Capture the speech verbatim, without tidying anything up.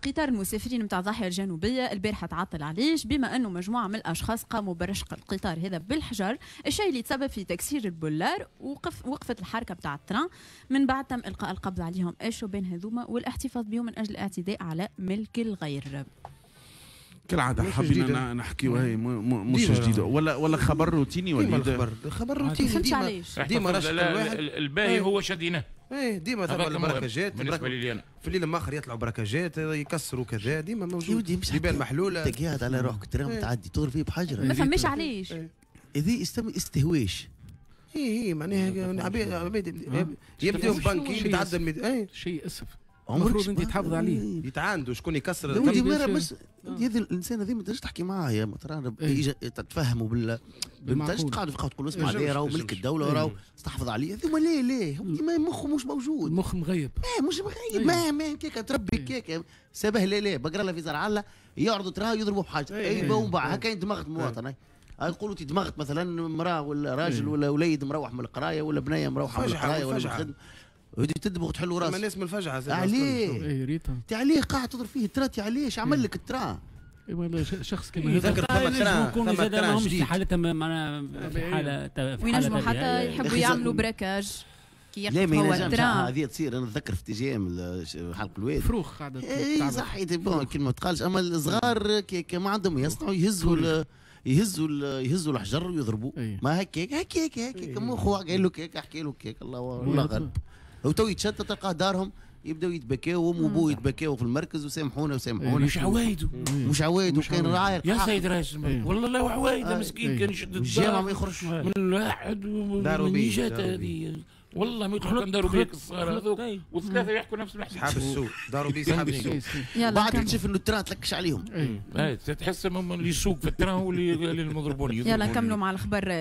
قطار المسافرين نتاع الضاحيه الجنوبيه البارحه تعطل علاش؟ بما انه مجموعه من الاشخاص قاموا برشق القطار هذا بالحجر، الشيء اللي تسبب في تكسير البولار، وقف وقفت الحركه نتاع التران. من بعد تم القاء القبض عليهم الشبان هذوما والاحتفاظ بهم من اجل الاعتداء على ملك الغير. كالعاده حابين نحكيو هاي مش جديده ولا ولا خبر روتيني ولا خبر خبر روتيني ديما ديما رشق الواحد الباهي هو شديناه. ايه ديما ثم البركاجات بالنسبه لي انا في الليل ماخر يطلعوا بركاجات يكسروا كذا ديما موجود جبال محلوله انت قاعد على روحك ترى تعدي تغرب فيه بحجره ما فماش علاش هذه استهواش. اي اي معناها عباد يبداو بنكي يتعدى اي شيء اسف المفروض انت تحافظ عليه يتعاندوا شكون يكسر. ودي مره بس هذا الانسان هذا ما تقدرش تحكي معاه يا ترى تتفهموا بال ما تقدرش تقعد تقول اسمع عليه راهو ملك الدوله راهو تحافظ عليه. ثم ليه ليه مخه مش موجود، مخ مغيب ما مش مغيب ما ما كيكه تربي كيكه سبه ليه ليه بقرا له في زرع الله يعرضوا تراه يضربوا بحاجه اي وبع هكا دماغ المواطن. يقولوا تي دماغت مثلا مراه ولا راجل ولا وليد مروح من القرايه ولا بنيه مروحه من القرايه ولا من الخدمه ودي تدبغ تحل راسك. ما الناس من الفجعه عليه اي ريتا تي عليه قاعد تضرب فيه ترى تي عليه ايش عمل لك الترا ايوا شخص كما هذا ذكر ثم ترى ثم ترى ماهمش في حالتها معناها في حاله وينجموا حتى يحبوا يعملوا براكاج كي لا ما هو ينجمش هذه تصير. انا نتذكر في تي جي ام حلق الواد فروخ قاعده اي صحيح كلمه ما تقالش. اما الصغار كي ما عندهم يصنعوا يهزوا يهزوا يهزوا الحجر ويضربوا ما هكاك هكاك هكاك مخه قايل له كيك احكي له كيك الله والله غالب. وتو يتشتت تلقاه دارهم يبداو يتبكاو وام وبوه يتبكاو في المركز وسامحونا وسامحونا مش عوايده مش عوايده وكان راعي يا سيد رئيس والله لا عوايده مسكين كان يشد الجامعه ما يخرجش من الواحد ومن جات هذه والله ما يدخلوا داروا بيك الصغار هذوك وثلاثه يحكوا نفس الحكي. اصحاب السوق داروا بيه اصحاب السوق بعد تكتشف انه التران تلكش عليهم. اي تحس هم اللي يسوق في التران هو اللي المضربون. يلا نكملوا مع الخبر.